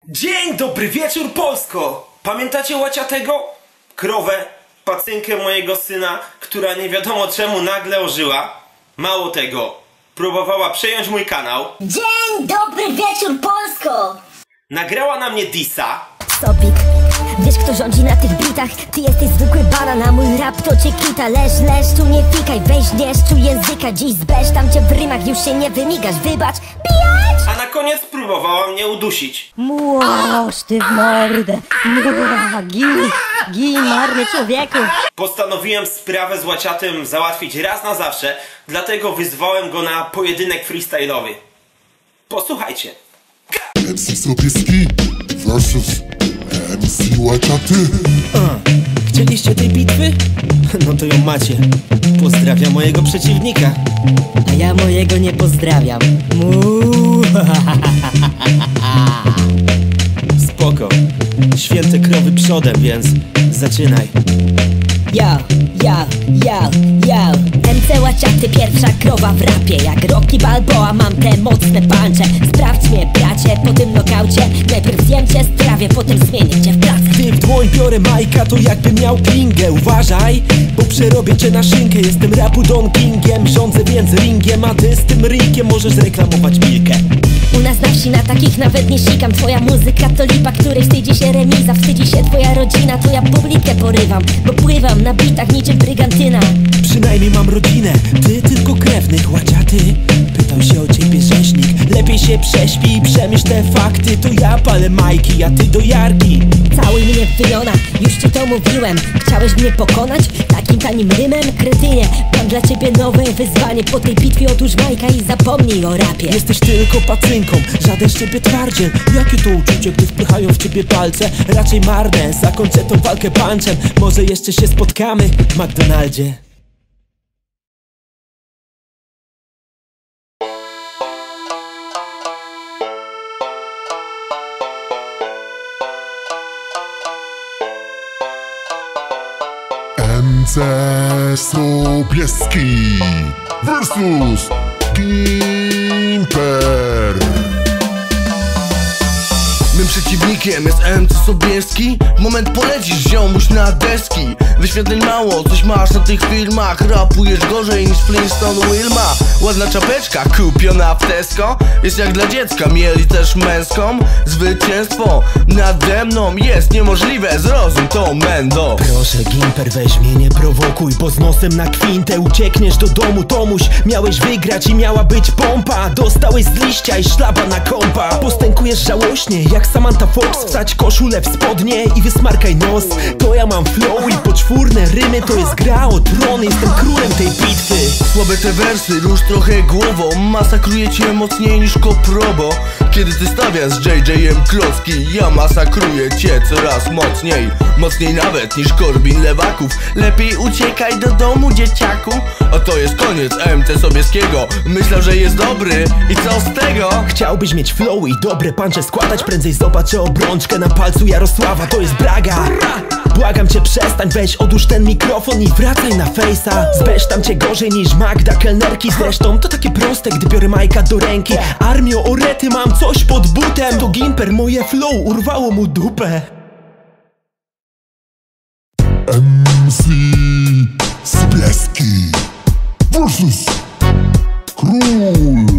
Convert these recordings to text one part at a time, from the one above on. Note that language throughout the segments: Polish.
Dzień dobry wieczór, Polsko! Pamiętacie łaciatego? Krowę, pacynkę mojego syna, która nie wiadomo czemu nagle ożyła? Mało tego, próbowała przejąć mój kanał. Dzień dobry wieczór, Polsko! Nagrała na mnie dissa. Sobik, wiesz kto rządzi na tych bitach? Ty jesteś zwykły banan, a mój rap to cię kita. Leż, tu nie fikaj, weź nie szczuj języka. Dziś zbędź tam cię w rymach, już się nie wymigasz. Wybacz, pijać! A na koniec próbowała mnie udusić. Młoż ty w mordę. Gin, marny człowieku. Postanowiłem sprawę z łaciatym załatwić raz na zawsze, dlatego wyzwałem go na pojedynek freestyle'owy. Posłuchajcie. MC Sobieski versus MC Łaciaty. Chcieliście tej bitwy? No to ją macie. Pozdrawiam mojego przeciwnika. A ja mojego nie pozdrawiam. Spoko. Święte krowy przodem, więc zaczynaj. Yo MC Łaciaty, pierwsza krowa w rapie. Jak Rocky Balboa mam te mocne puncze. Sprawdź mnie bracie po tym nokaucie. Najpierw zjem cię strawię, potem zmienię cię w pracę. Gdy w dłoń biorę majka, to jakbym miał pingę. Uważaj, bo przerobię cię na szynkę. Jestem rapu Don Kingiem, rządzę więc ringiem. A ty z tym rinkiem możesz zreklamować Milkę. U nas na wsi na takich nawet nie sikam. Twoja muzyka to lipa, której wstydzi się remiza. Wstydzi się twoja rodzina, to ja publikę porywam. Bo pływam na bitach niczym brygantyna. Przynajmniej mam rodzinę, ty tylko krewnych. Łaciaty, pytał się o ciebie rzeźnik. Lepiej się prześpi i przemyśl te fakty. To ja palę majki, a ty do jarki. Cały mnie w wyjona, już ci to mówiłem. Chciałeś mnie pokonać? Takim tanim rymem? Kretynie, mam dla ciebie nowe wyzwanie. Po tej bitwie otóż majka i zapomnij o rapie. Jesteś tylko pacynką, żaden z ciebie twardziel. Jakie to uczucie, gdy wpychają w ciebie palce? Raczej marne, zakończę tą walkę punchem. Może jeszcze się spotkamy w McDonaldzie. MC Sobieski versus Gimper. Mym przeciwnikiem jest MC Sobieski. Moment polecisz ziomuś na deski. Wyświetleń mało, coś masz na tych filmach. Rapujesz gorzej niż Flintstone Wilma. Ładna czapeczka kupiona w Tesco. Jest jak dla dziecka, mieli też męską. Zwycięstwo nade mną jest niemożliwe, zrozum to mendo. Proszę Gimper, weź mnie nie prowokuj, bo z nosem na kwintę uciekniesz do domu. Tomuś, miałeś wygrać i miała być pompa. Dostałeś z liścia i szlaba na kompa. Postękujesz żałośnie jak Samantha Fox. Wsadź koszulę w spodnie i wysmarkaj nos. To ja mam flow i poczwórne rymy. To jest gra o tron, jestem królem tej bitwy. Słabe te wersy, rusz trochę głową. Masakruję cię mocniej niż Koprobo. Kiedy ty stawiasz z JJ-em klocki, ja masakruję cię coraz mocniej. Mocniej nawet niż Korbin Lewaków. Lepiej uciekaj do domu, dzieciaku. Oto jest koniec MC Sobieskiego. Myślał, że jest dobry i co z tego? Chciałbyś mieć flow i dobre punche składać. Prędzej zobaczę obrączkę na palcu Jarosława. To jest Braga. Błagam cię, przestań, weź odłóż ten mikrofon i wracaj na fejsa. Zbesztam cię gorzej niż Magda kelnerki. Zresztą to takie proste, gdy biorę majka do ręki. Armio orety, mam coś pod butem. To Gimper, moje flow urwało mu dupę. MC Sobieski versus Król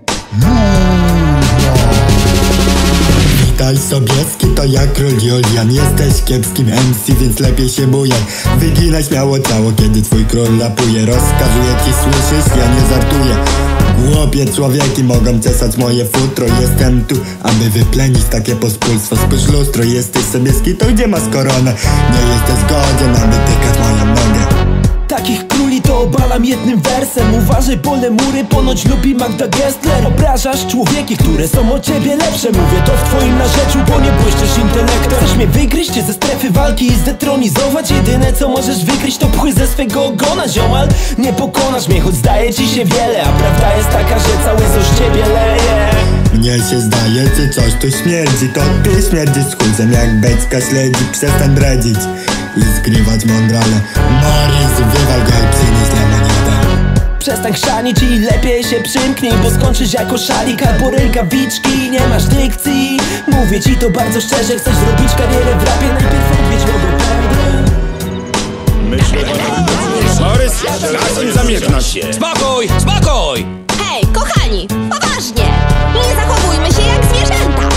Witaj Sobieski, to ja Król Julian. Jesteś kiepskim MC, więc lepiej się bujaj. Wyginaj śmiało ciało, kiedy twój król rapuje. Rozkazuję ci, słyszysz? Ja nie żartuję. Głupie człowieki mogą czesać moje futro. Jestem tu, aby wyplenić takie pospólstwo. Spójrz lustro, jesteś Sobieski, to gdzie masz koronę? Nie jesteś godzien, aby tykać moją nogę. Takich króli to obalam jednym wersem. Uważaj, bo lemury ponoć lubi Magda Gessler. Obrażasz człowieki, które są o ciebie lepsze. Mówię to w twoim narzeczu, bo nie błyszczysz intelektem. Chcesz mnie wygryźć ze strefy walki i zdetronizować. Jedyne co możesz wygryźć to pchy ze swego ogona, ziomal. Nie pokonasz mnie, choć zdaje ci się wiele. A prawda jest taka, że cały coś z ciebie leje. Mnie się zdaje, czy coś tu śmierdzi. To ty śmierdzisz chózem jak beczka śledzi. Przestań bredzić i zgrywać mądrale. Morris, wywal go i przynieś lemoniadę. przestań chrzanić i lepiej się przymknij, bo skończysz jako szalik albo rękawiczki. Nie masz dykcji, mówię ci to bardzo szczerze. Chcesz zrobić karierę w rapie, najpierw odwiedź logopedę. Myślę, że Borys, czas im zamknąć się. Spokój, spokój! Hej, kochani, poważnie! Nie zachowujmy się jak zwierzęta!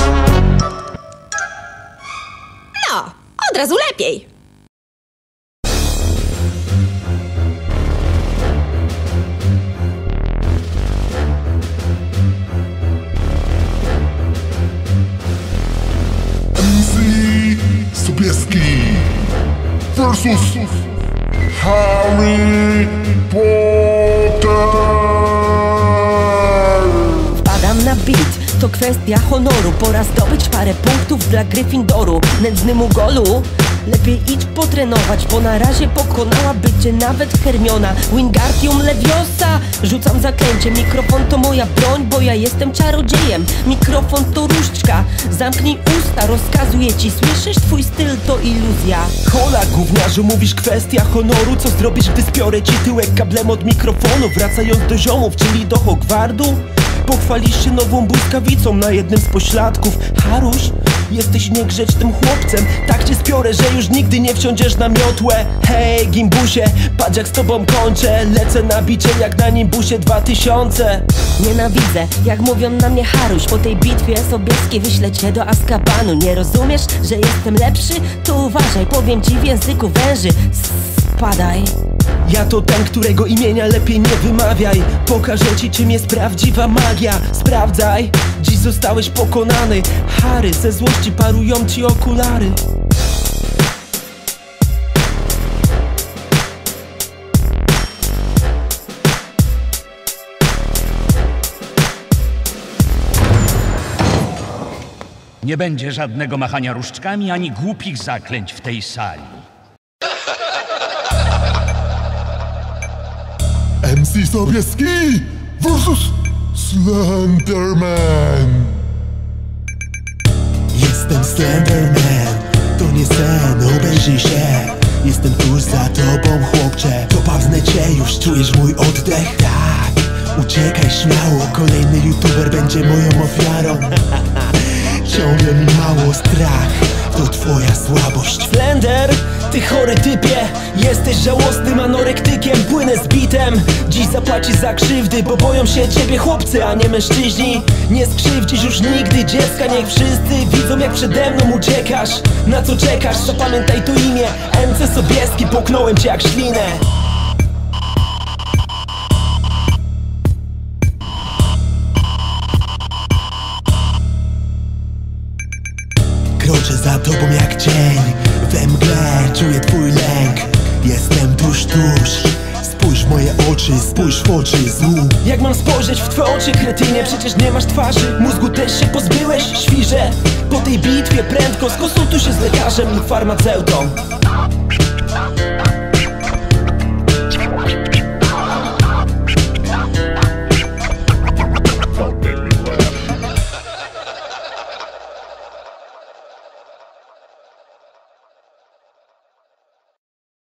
No, od razu lepiej! MC Sobieski versus Harry Potter. Wpadam na beat, to kwestia honoru. Pora zdobyć parę punktów dla Gryffindoru. Nędznym golu lepiej idź potrenować, bo na razie pokonałaby cię nawet Hermiona Wingardium Leviosa. Rzucam zaklęcie, mikrofon to moja broń, bo ja jestem czarodziejem. Mikrofon to różdżka, zamknij usta, rozkazuję ci. Słyszysz? Twój styl to iluzja. Hola, gówniarzu, mówisz kwestia honoru. Co zrobisz, gdy spiorę ci tyłek kablem od mikrofonu? Wracając do ziomów, czyli do Hogwardu, pochwalisz się nową błyskawicą na jednym z pośladków. Haruś, jesteś niegrzecznym chłopcem. Tak cię spiorę, że już nigdy nie wsiądziesz na miotłę. Hej, gimbusie, patrz jak z tobą kończę. Lecę na bicie jak na Nimbusie 2000. Nienawidzę, jak mówią na mnie Haruś. Po tej bitwie Sobieskiej wyślę cię do Azkabanu. Nie rozumiesz, że jestem lepszy? To uważaj, powiem ci w języku węży. Spadaj. Ja to ten, którego imienia lepiej nie wymawiaj. Pokażę ci, czym jest prawdziwa magia. Sprawdzaj, dziś zostałeś pokonany. Harry, ze złości parują ci okulary. Nie będzie żadnego machania różdżkami ani głupich zaklęć w tej sali. MC Sobieski versus Slenderman. Jestem Slenderman, to nie sen, obejrzyj się. Jestem tuż za tobą, chłopcze. Dopadnę cię, już czujesz mój oddech? Tak, uciekaj śmiało, kolejny youtuber będzie moją ofiarą. Ciągle mi mało, strach to twoja słabość. Slender, ty chory typie, jesteś żałosnym anorektykiem. Płynę z bitem, dziś zapłacisz za krzywdy, bo boją się ciebie chłopcy, a nie mężczyźni. Nie skrzywdzisz już nigdy dziecka, niech wszyscy widzą jak przede mną uciekasz. Na co czekasz? Zapamiętaj to imię, MC Sobieski, połknąłem cię jak ślinę. Kroczę za tobą jak cień, we mgle czuję twój lęk. Jestem tuż, spójrz w moje oczy, spójrz w oczy złu. Jak mam spojrzeć w twoje oczy, kretynie? Przecież nie masz twarzy, mózgu też się pozbyłeś, świrze. Po tej bitwie prędko skonsultuj się z lekarzem lub farmaceutą.